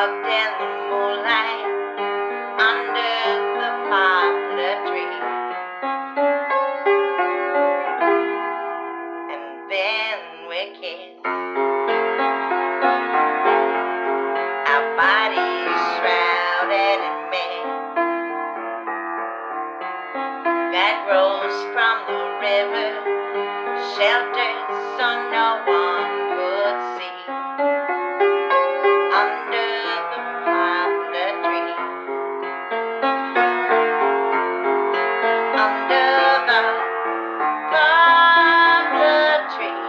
walked in the moonlight under the poplar tree, and then we kissed. Our bodies shrouded in mist that rose from the river, sheltered so no one could see. Under the poplar tree, under the poplar tree.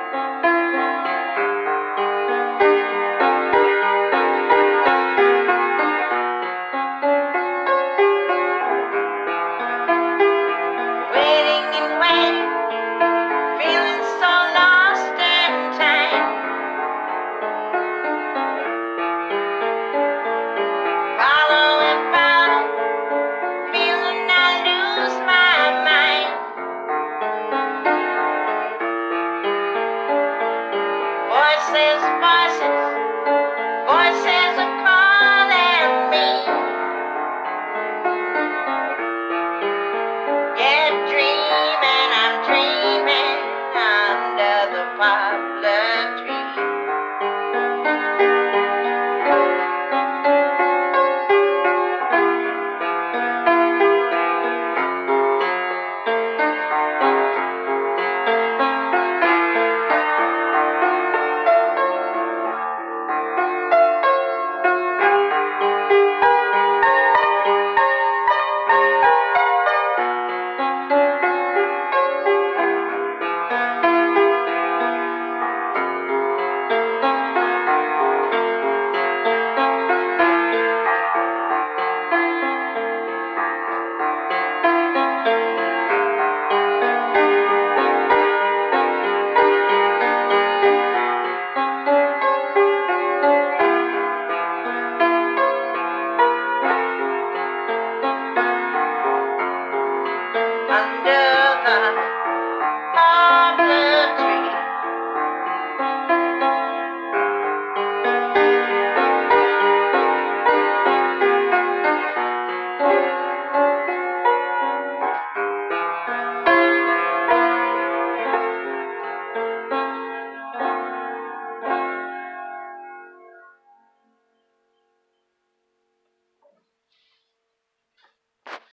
Waiting and waiting, feeling so lost in time. Follow and follow, feeling I lose my mind. Voices, voices, voices are calling me. Yeah, dreaming, I'm dreaming under the poplar